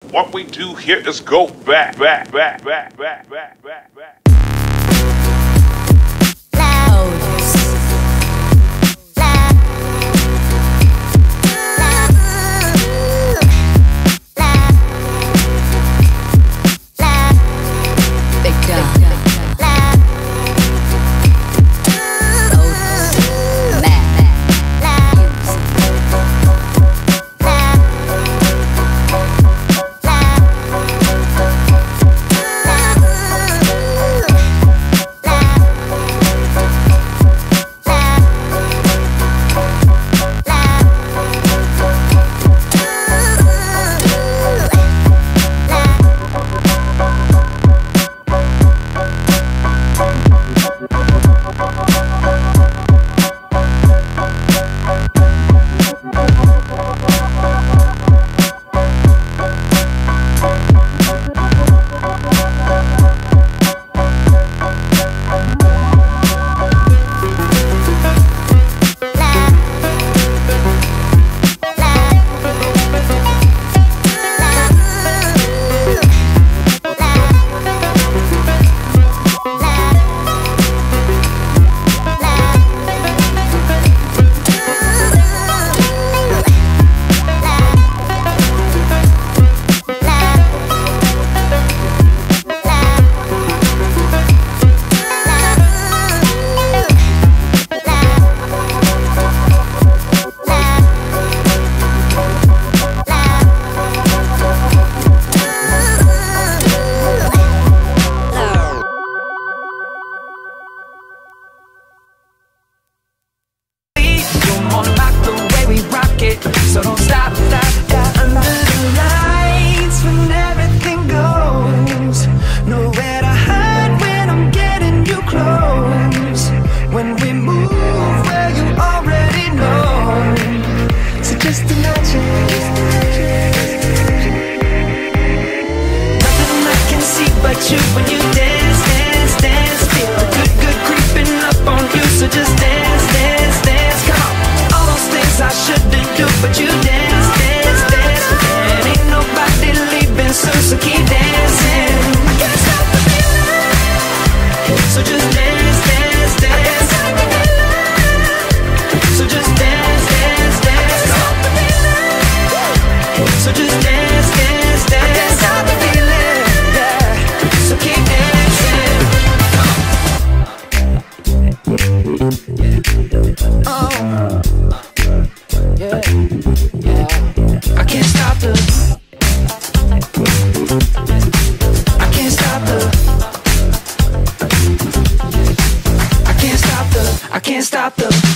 What we do here is go back. So don't stop, under the lights when everything goes. Nowhere to hide when I'm getting you close. When we move where you already know. So just imagine. Nothing I can see but you when you dance, dance, dance. Feel the good creeping up on you. So just dance, dance, dance. Come on. All those things I shouldn't do, but you dance, dance, dance. And ain't nobody leaving soon, so keep dancing. I can't stop the feeling. So just dance, dance, dance. So just dance, dance, dance. Stop the feeling. So just dance, dance, dance. I can't stop the feeling. Yeah. So keep dancing. Oh. Yeah, yeah. I can't stop the. I can't stop the. I can't stop the. I can't stop the.